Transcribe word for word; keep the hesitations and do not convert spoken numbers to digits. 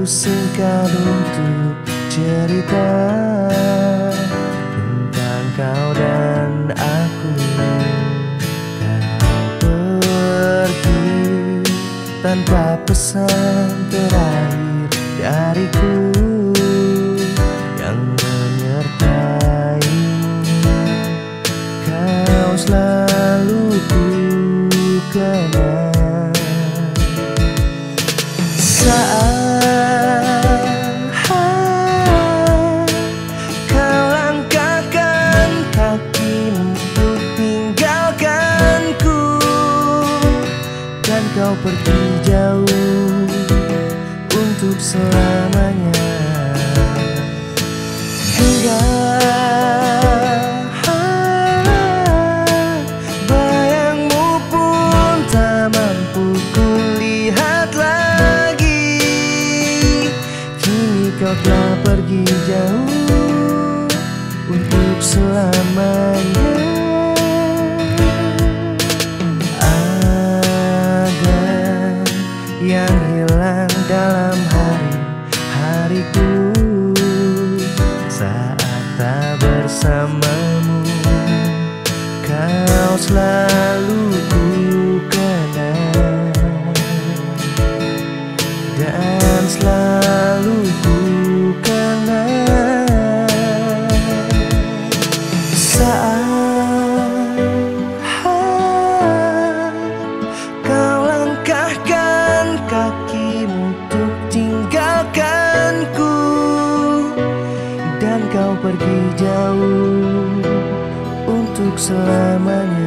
singkat untuk cerita tentang kau dan aku. Kau pergi tanpa pesan terakhir dariku yang menyertai. Kau selalu ku kenang saat kau langkahkan kaki untuk tinggalkanku, dan kau pergi jauh untuk selamanya. Hingga bayangmu pun tak mampu kulihat lagi. Kini kau telah pergi jauh untuk selamanya. Ada yang hilang dalam hari-hariku saat tak bersamamu. Kau selalu ku kenang dan selalu ku kenang saat kau langkahkan kaki untuk tinggalkanku, dan kau pergi jauh untuk selamanya.